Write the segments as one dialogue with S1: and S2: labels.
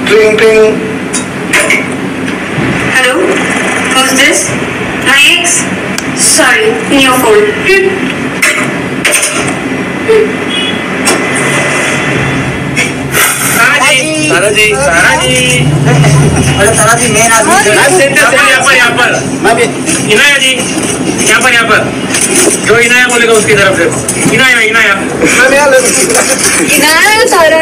S1: Cling, cling.
S2: Hello? Who's this? My ex? Sorry, in your phone.
S3: सारा जी
S1: सारा जी main आदमी
S3: यहाँ पर इनाया जी यहाँ पर जो इनाया बोलेगा उसकी तरफ से इनाया
S2: सारा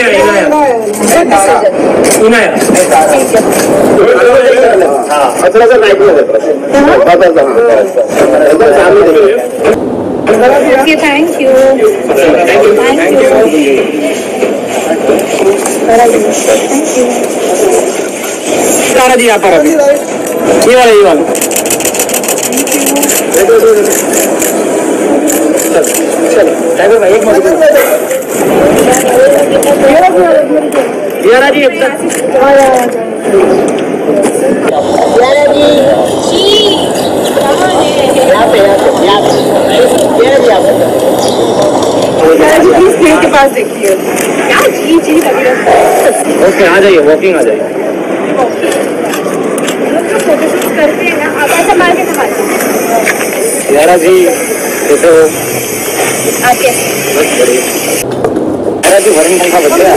S2: थैंक यू
S3: सारा जी यहाँ पर अभी ये वाला चलो भाई एक यारा जी
S2: के पास देखिए क्या जी लग रहा है।
S3: ओके आ जाइए वॉकिंग आ जाइए
S2: फोटोशूट करते हैं ना आप ऐसा मार के दिखाते
S3: यारा जी कैसे हो
S2: आके
S3: यारा जी वरण का बच्चा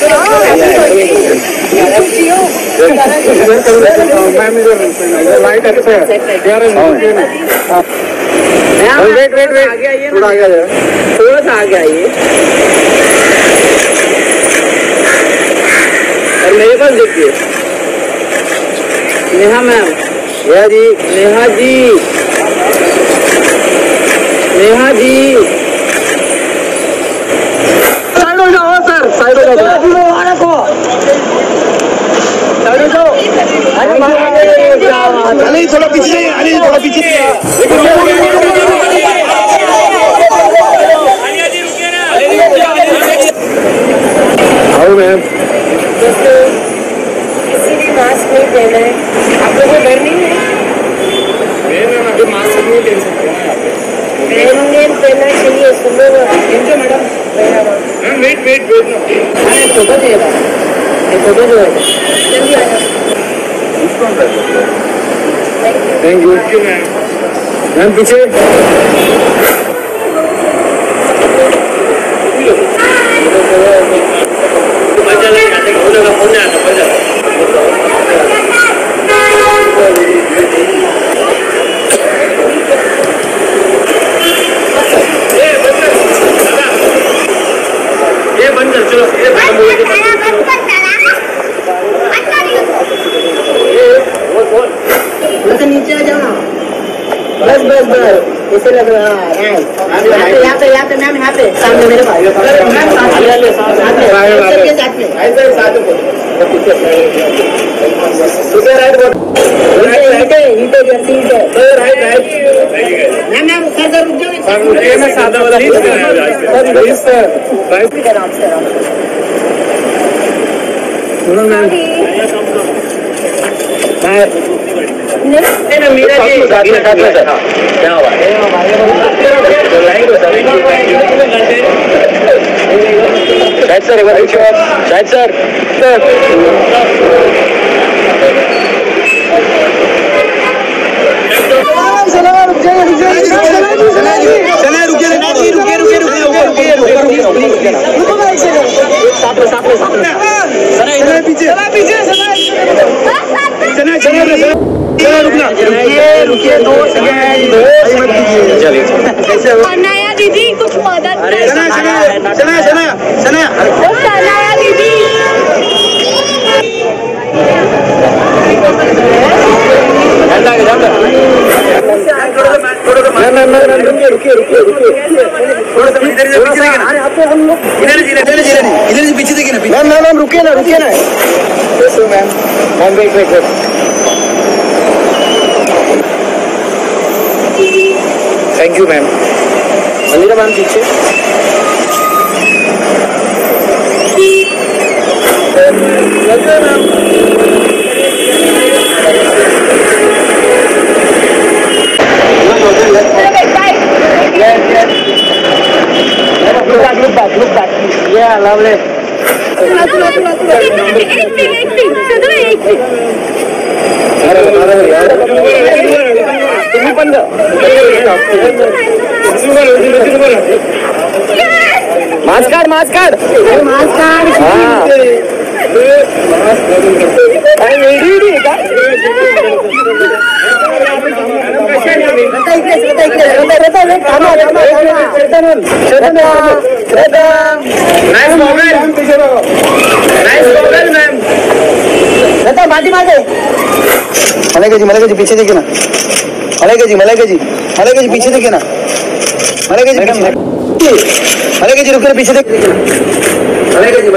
S3: लाइट अच्छा है वेट थोड़ा आगे आइए थोड़ा सा आगे आइए और मेरे पास देखिए नेहा मैम नेहा जी साइड हो जाओ सर साइड हो जाओ अरे थोड़ा पीछे आओ मैम
S2: किसी भी मास्क नहीं पहना है आप लोगों को डर नहीं है
S3: अभी मास्क नहीं पहन सकते
S2: पहनना चाहिए सुनो
S3: मैडम वेट
S2: फोटो देगा फोटो जो है जल्दी आ जाओ
S3: थैंक यू मैम पीछे ये बंद कर चलो
S2: नीचे आ जाओ बस ऐसे लग रहा है यहाँ पे मैम यहाँ पे सामने मेरे भाई
S3: शायद सर रुकिए 2 सेकंड
S2: नया दीदी कुछ मदद
S3: सना
S2: दीदी
S3: इधर पीछे देखिए ना मैम रुकिए ना ma'am wait thank you ma'am Mandira ma'am पीछे Look back. Yeah, lovely.
S2: तुम्ही पण मास्क काढ मास्क काढ मास्क काढ बाजी मारे मलाइका जी पीछे देखिए ना मलाइका जी पीछे देखिए ना मलाइका जी रुक पीछे देख मलाइका जी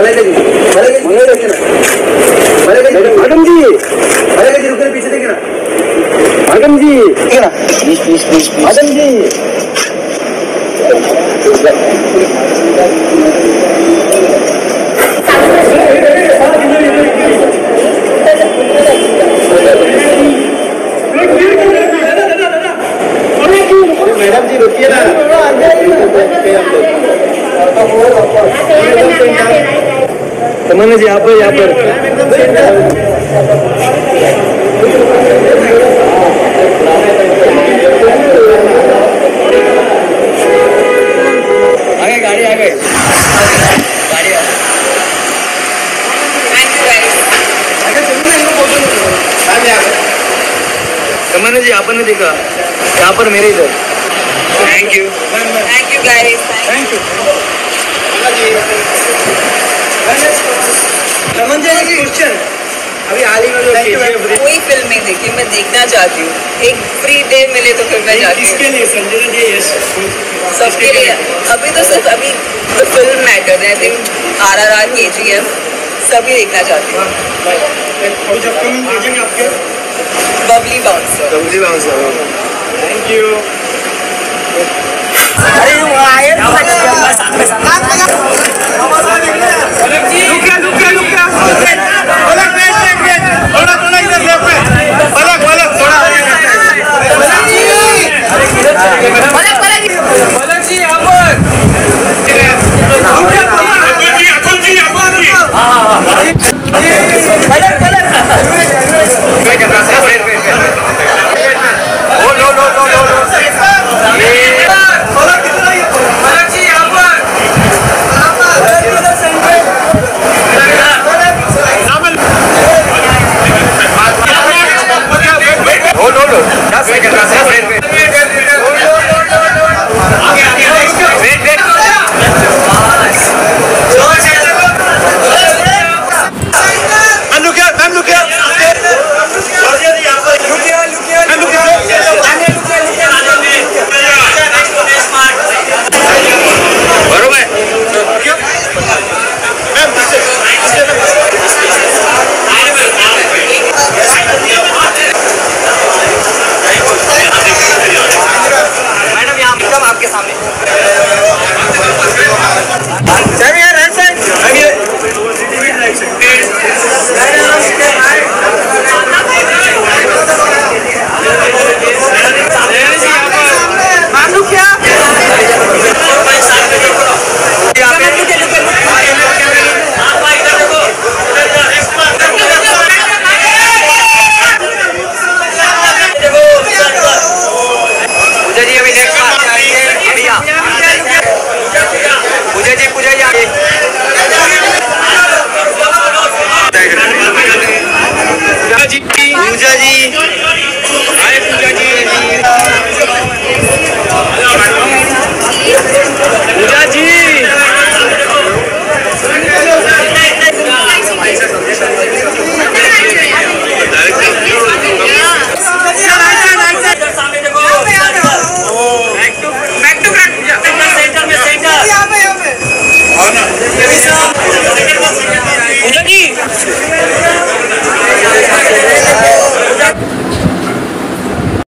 S2: मैडम जी रुक पीछे देखिए ना मैडम जी देखिए ना please madam ji madam ji रुकिए ना तमन्ना जी यहाँ पर आगे गाड़ी आ गई तमन्ना जी आपने देखा यहाँ पर मेरे इधर thank you guys thank you Raman ji की क्वेश्चन अभी हाल ही में
S1: कोई फिल्म नहीं देखी मैं देखना चाहती हूँ एक फ्री डे मिले तो फिर मैं जाती हूँ
S3: किसके लिए संजय जी यस
S1: सबके लिए अभी तो सिर्फ अभी फिल्म मैटर है आई थिंक RRR KGF सभी देखना चाहती हूँ बबली बाउंसर
S3: थैंक यू
S2: अरे थोड़ा इधर आपके सामने मैम लोग क्या